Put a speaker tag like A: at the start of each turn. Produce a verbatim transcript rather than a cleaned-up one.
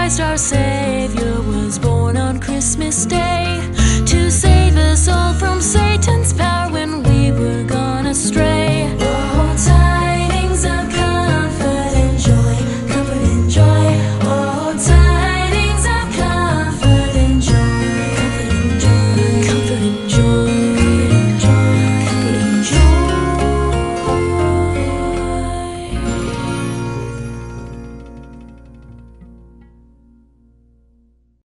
A: Christ our Savior was born on Christmas Day to save us all from Satan's power.